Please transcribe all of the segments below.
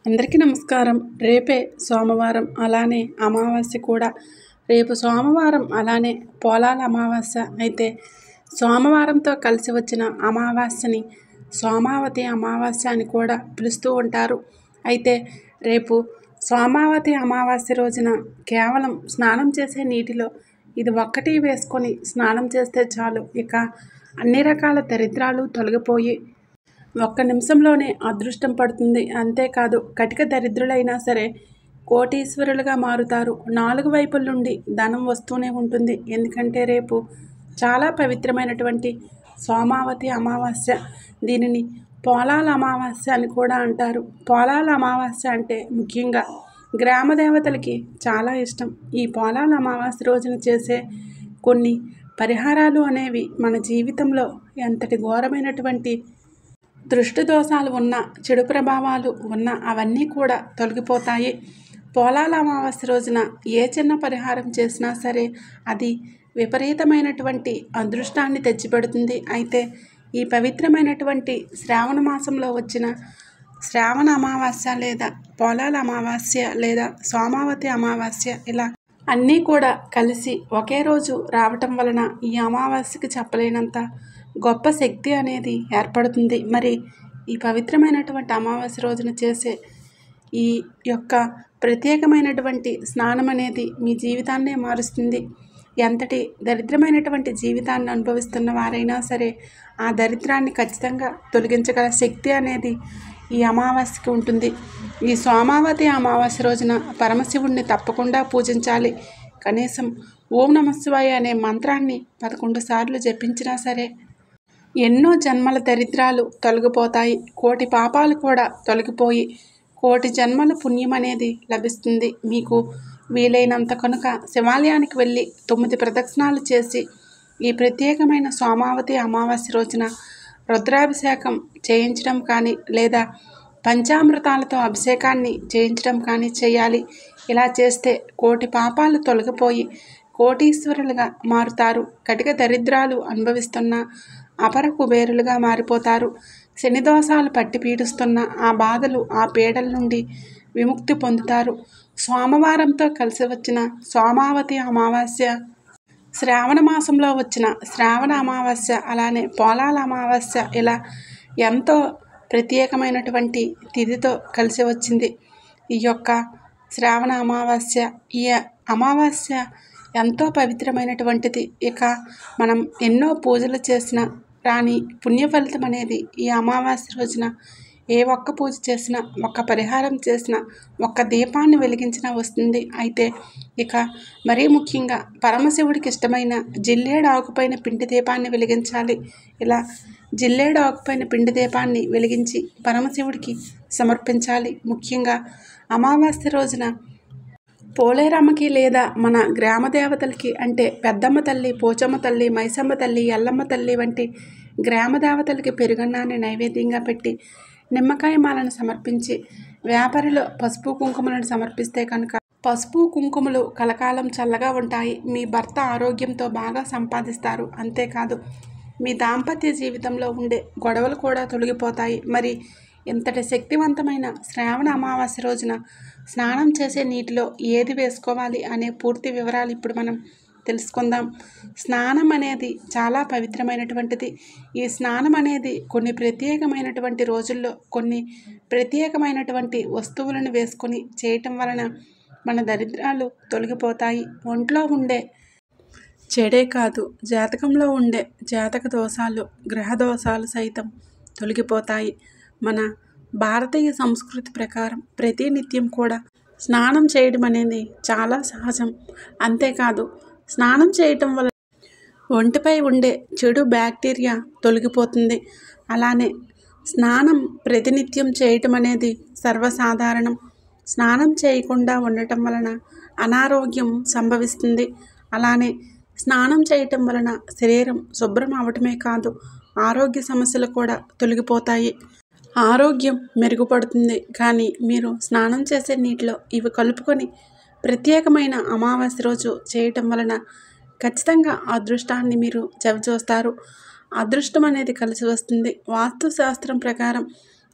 అందరికీ నమస్కారం. రేపే సోమవారం, అలానే అమావాస్య కూడా. రేపు సోమవారం, అలానే పోలాల అమావాస్య. అయితే సోమవారంతో కలిసి వచ్చిన అమావాస్యని సోమావతి అమావాస్య అని కూడా పిలుస్తూ ఉంటారు. అయితే రేపు సోమావతి అమావాస్య రోజున కేవలం స్నానం చేసే నీటిలో ఇది ఒక్కటి వేసుకొని స్నానం చేస్తే చాలు, ఇక అన్ని రకాల దరిద్రాలు తొలగిపోయి ఒక్క నిమిషంలోనే అదృష్టం పడుతుంది. అంతేకాదు, కటిక దరిద్రులైనా సరే కోటీశ్వరులుగా మారుతారు. 4 వైపుల నుండి ధనం వస్తూనే ఉంటుంది. ఎందుకంటే రేపు చాలా పవిత్రమైనటువంటి సోమావతి అమావాస్య. దీనిని పోలాల అమావాస్య అని కూడా అంటారు. పోలాల అమావాస్య అంటే ముఖ్యంగా గ్రామ దేవతలకి చాలా ఇష్టం. ఈ పోలాల అమావాస్య రోజున చేసే కొన్ని పరిహారాలు అనేవి మన జీవితంలో ఎంతటి ఘోరమైనటువంటి దృష్టి దోషాలు ఉన్నా, చెడు ప్రభావాలు ఉన్నా అవన్నీ కూడా తొలగిపోతాయి. పోలాల అమావాస్య రోజున ఏ చిన్న పరిహారం చేసినా సరే అది విపరీతమైనటువంటి అదృష్టాన్ని తెచ్చిపెడుతుంది. అయితే ఈ పవిత్రమైనటువంటి శ్రావణ మాసంలో వచ్చిన శ్రావణ అమావాస్య లేదా పోలాల అమావాస్య లేదా సోమావతి అమావాస్య, ఇలా అన్నీ కూడా కలిసి ఒకే రోజు రావటం వలన ఈ అమావాస్యకి చెప్పలేనంత గొప్ప శక్తి అనేది ఏర్పడుతుంది. మరి ఈ పవిత్రమైనటువంటి అమావాస్య రోజున చేసే ఈ యొక్క ప్రత్యేకమైనటువంటి స్నానం అనేది మీ జీవితాన్నే మారుస్తుంది. ఎంతటి దరిద్రమైనటువంటి జీవితాన్ని అనుభవిస్తున్న వారైనా సరే ఆ దరిద్రాన్ని ఖచ్చితంగా తొలగించగల శక్తి అనేది ఈ అమావాస్యకి ఉంటుంది. ఈ సోమావతి అమావాస్య రోజున పరమశివుణ్ణి తప్పకుండా పూజించాలి. కనీసం ఓం నమఃశివాయ అనే మంత్రాన్ని 11 సార్లు జపించినా సరే ఎన్నో జన్మల దరిద్రాలు తొలగిపోతాయి. కోటి పాపాలు కూడా తొలగిపోయి కోటి జన్మల పుణ్యం అనేది లభిస్తుంది. మీకు వీలైనంత కనుక శివాలయానికి వెళ్ళి 9 ప్రదక్షిణాలు చేసి ఈ ప్రత్యేకమైన సోమావతి అమావాస్య రోజున రుద్రాభిషేకం చేయించడం కానీ లేదా పంచామృతాలతో అభిషేకాన్ని చేయించడం కానీ చేయాలి. ఇలా చేస్తే కోటి పాపాలు తొలగిపోయి కోటీశ్వరులుగా మారుతారు. కటిక దరిద్రాలు అనుభవిస్తున్న అపర కుబేరులుగా మారిపోతారు. శని దోషాలు పట్టి పీడిస్తున్న ఆ బాధలు, ఆ పీడల నుండి విముక్తి పొందుతారు. సోమవారంతో కలిసి వచ్చిన సోమావతి అమావాస్య, శ్రావణ మాసంలో వచ్చిన శ్రావణ అమావాస్య, అలానే పోలాల అమావాస్య ఇలా ఎంతో ప్రత్యేకమైనటువంటి తిథితో కలిసి వచ్చింది ఈ యొక్క శ్రావణ అమావాస్య. ఈ అమావాస్య ఎంతో పవిత్రమైనటువంటిది. ఇక మనం ఎన్నో పూజలు చేసిన రాని పుణ్య ఫలితం అనేది ఈ అమావాస్య రోజున ఏ ఒక్క పూజ చేసినా, ఒక్క పరిహారం చేసినా, ఒక్క దీపాన్ని వెలిగించినా వస్తుంది. అయితే ఇక మరీ ముఖ్యంగా పరమశివుడికి ఇష్టమైన జిల్లేడు ఆకుపైన పిండి దీపాన్ని వెలిగించాలి. ఇలా జిల్లేడు ఆకుపైన పిండి దీపాన్ని వెలిగించి పరమశివుడికి సమర్పించాలి. ముఖ్యంగా అమావాస్య రోజున పోలేరమ్మకి లేదా మన గ్రామ దేవతలకి అంటే పెద్దమ్మ తల్లి, పోచమ్మ తల్లి, మైసమ్మ తల్లి, ఎల్లమ్మ తల్లి వంటి గ్రామ దేవతలకి పెరుగన్నాన్ని నైవేద్యంగా పెట్టి నిమ్మకాయ మాలను సమర్పించి వ్యాపారిలో పసుపు కుంకుమలను సమర్పిస్తే కనుక పసుపు కుంకుమలు కలకాలం చల్లగా ఉంటాయి. మీ భర్త ఆరోగ్యంతో బాగా సంపాదిస్తారు. అంతేకాదు, మీ దాంపత్య జీవితంలో ఉండే గొడవలు కూడా తొలగిపోతాయి. మరి ఇంతటి శక్తివంతమైన శ్రావణ అమావాస్య రోజున స్నానం చేసే నీటిలో ఏది వేసుకోవాలి అనే పూర్తి వివరాలు ఇప్పుడు మనం తెలుసుకుందాం. స్నానం అనేది చాలా పవిత్రమైనటువంటిది. ఈ స్నానం అనేది కొన్ని ప్రత్యేకమైనటువంటి రోజుల్లో కొన్ని ప్రత్యేకమైనటువంటి వస్తువులను వేసుకొని చేయటం వలన మన దరిద్రాలు తొలగిపోతాయి. ఒంట్లో ఉండే చెడే కాదు, జాతకంలో ఉండే జాతక దోషాలు, గ్రహ దోషాలు సైతం తొలగిపోతాయి. మన భారతీయ సంస్కృతి ప్రకారం ప్రతినిత్యం కూడా స్నానం చేయడం అనేది చాలా సహజం. అంతేకాదు, స్నానం చేయటం వల్ల ఒంటిపై ఉండే చెడు బ్యాక్టీరియా తొలగిపోతుంది. అలానే స్నానం ప్రతినిత్యం చేయటం అనేది సర్వసాధారణం. స్నానం చేయకుండా ఉండటం వలన అనారోగ్యం సంభవిస్తుంది. అలానే స్నానం చేయటం వలన శరీరం శుభ్రం అవటమే కాదు, ఆరోగ్య సమస్యలు కూడా తొలగిపోతాయి, ఆరోగ్యం మెరుగుపడుతుంది. కానీ మీరు స్నానం చేసే నీటిలో ఇవి కలుపుకొని ప్రత్యేకమైన అమావాస్య రోజు చేయటం వలన ఖచ్చితంగా అదృష్టాన్ని మీరు చవిచూస్తారు. అదృష్టం అనేది కలిసి వస్తుంది. వాస్తు శాస్త్రం ప్రకారం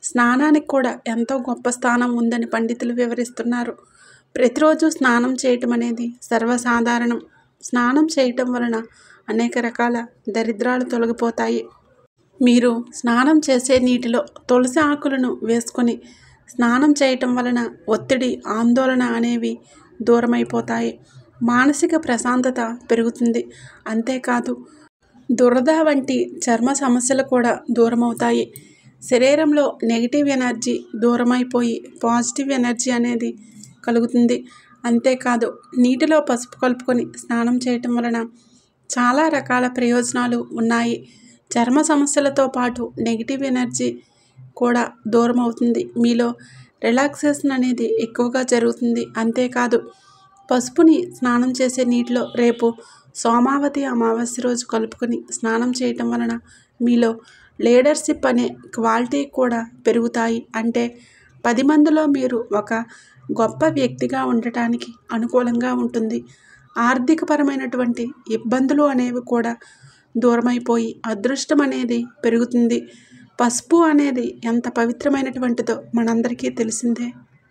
స్నానానికి కూడా ఎంతో గొప్ప స్థానం ఉందని పండితులు వివరిస్తున్నారు. ప్రతిరోజు స్నానం చేయటం అనేది సర్వసాధారణం. స్నానం చేయటం వలన అనేక రకాల దరిద్రాలు తొలగిపోతాయి. మీరు స్నానం చేసే నీటిలో తులసి ఆకులను వేసుకొని స్నానం చేయటం వలన ఒత్తిడి, ఆందోళన అనేవి దూరమైపోతాయి. మానసిక ప్రశాంతత పెరుగుతుంది. అంతేకాదు దురద వంటి చర్మ సమస్యలు కూడా దూరమవుతాయి. శరీరంలో నెగిటివ్ ఎనర్జీ దూరమైపోయి పాజిటివ్ ఎనర్జీ అనేది కలుగుతుంది. అంతేకాదు నీటిలో పసుపు కలుపుకొని స్నానం చేయటం వలన చాలా రకాల ప్రయోజనాలు ఉన్నాయి. చర్మ సమస్యలతో పాటు నెగిటివ్ ఎనర్జీ కూడా దూరం అవుతుంది. మీలో రిలాక్సేషన్ అనేది ఎక్కువగా జరుగుతుంది. అంతేకాదు పసుపుని స్నానం చేసే నీటిలో రేపు సోమావతి అమావాస్య రోజు కలుపుకొని స్నానం చేయటం వలన మీలో లీడర్షిప్ అనే క్వాలిటీ కూడా పెరుగుతాయి. అంటే 10 మందిలో మీరు ఒక గొప్ప వ్యక్తిగా ఉండటానికి అనుకూలంగా ఉంటుంది. ఆర్థికపరమైనటువంటి ఇబ్బందులు అనేవి కూడా దూరమైపోయి అదృష్టం అనేది పెరుగుతుంది. పసుపు అనేది ఎంత పవిత్రమైనటువంటిదో మనందరికీ తెలిసిందే.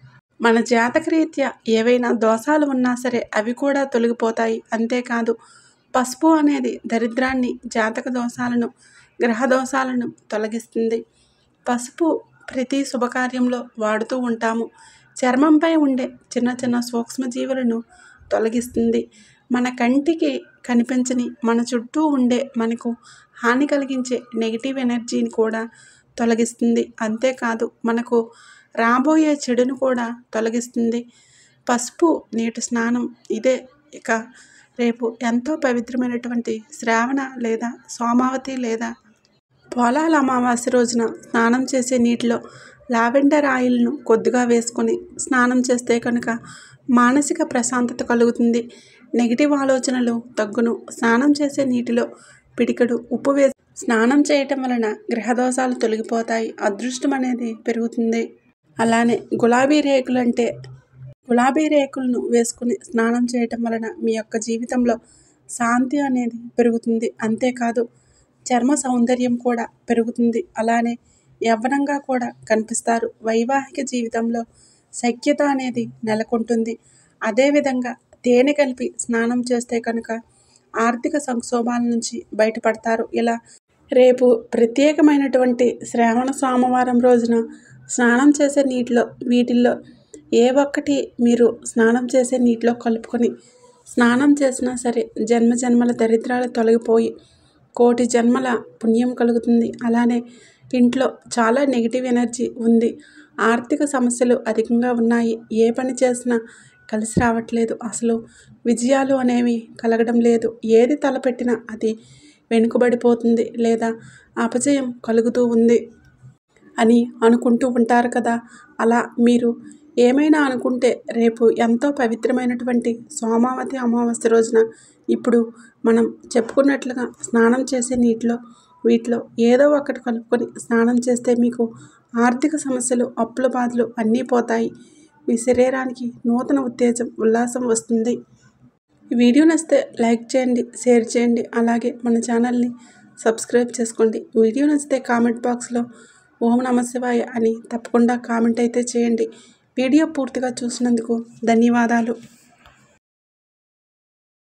మన జాతకరీత్యా ఏవైనా దోషాలు ఉన్నా సరే అవి కూడా తొలగిపోతాయి. అంతేకాదు పసుపు అనేది దరిద్రాన్ని, జాతక దోషాలను, గ్రహ దోషాలను తొలగిస్తుంది. పసుపు ప్రతి శుభకార్యంలో వాడుతూ ఉంటాము. చర్మంపై ఉండే చిన్న చిన్న సూక్ష్మజీవులను తొలగిస్తుంది. మన కంటికి కనిపించని మన చుట్టూ ఉండే మనకు హాని కలిగించే నెగిటివ్ ఎనర్జీని కూడా తొలగిస్తుంది. అంతేకాదు మనకు రాబోయే చెడును కూడా తొలగిస్తుంది. పసుపు నీటి స్నానం ఇదే. ఇక రేపు ఎంతో పవిత్రమైనటువంటి శ్రావణ లేదా సోమావతి లేదా పోలాల అమావాస్య రోజున స్నానం చేసే నీటిలో లావెండర్ ఆయిల్ను కొద్దిగా వేసుకొని స్నానం చేస్తే కనుక మానసిక ప్రశాంతత కలుగుతుంది. నెగిటివ్ ఆలోచనలు తగ్గును. స్నానం చేసే నీటిలో పిడికెడు ఉప్పు వేసి స్నానం చేయటం వలన గ్రహదోషాలు తొలగిపోతాయి. అదృష్టం అనేది పెరుగుతుంది. అలానే గులాబీ రేకులను వేసుకుని స్నానం చేయటం వలన మీ యొక్క జీవితంలో శాంతి అనేది పెరుగుతుంది. అంతేకాదు చర్మ సౌందర్యం కూడా పెరుగుతుంది. అలానే యవ్వనంగా కూడా కనిపిస్తారు. వైవాహిక జీవితంలో సఖ్యత అనేది నెలకొంటుంది. అదేవిధంగా తేనె కలిపి స్నానం చేస్తే కనుక ఆర్థిక సంక్షోభాల నుంచి బయటపడతారు. ఇలా రేపు ప్రత్యేకమైనటువంటి శ్రావణ సోమవారం రోజున స్నానం చేసే వీటిల్లో ఏ ఒక్కటి మీరు స్నానం చేసే నీటిలో కలుపుకొని స్నానం చేసినా సరే జన్మజన్మల దరిద్రాలు తొలగిపోయి కోటి జన్మల పుణ్యం కలుగుతుంది. అలానే ఇంట్లో చాలా నెగిటివ్ ఎనర్జీ ఉంది. ఆర్థిక సమస్యలు అధికంగా ఉన్నాయి. ఏ పని చేసినా కలిసి రావట్లేదు. అసలు విజయాలు అనేవి కలగడం లేదు. ఏది తలపెట్టినా అది వెనుకబడిపోతుంది లేదా అపజయం కలుగుతూ ఉంది అని అనుకుంటూ ఉంటారు కదా. అలా మీరు ఏమైనా అనుకుంటే రేపు ఎంతో పవిత్రమైనటువంటి సోమావతి అమావాస్య రోజున ఇప్పుడు మనం చెప్పుకున్నట్లుగా స్నానం చేసే వీటిలో ఏదో ఒకటి కలుపుకొని స్నానం చేస్తే మీకు ఆర్థిక సమస్యలు, అప్పుల బాధలు అన్నీ పోతాయి. మీ శరీరానికి నూతన ఉత్తేజం, ఉల్లాసం వస్తుంది. ఈ వీడియో నచ్చితే లైక్ చేయండి, షేర్ చేయండి. అలాగే మన ఛానల్ని సబ్స్క్రైబ్ చేసుకోండి. వీడియో నచ్చితే కామెంట్ బాక్స్లో ఓం నమః శివాయ అని తప్పకుండా కామెంట్ అయితే చేయండి. వీడియో పూర్తిగా చూసినందుకు ధన్యవాదాలు.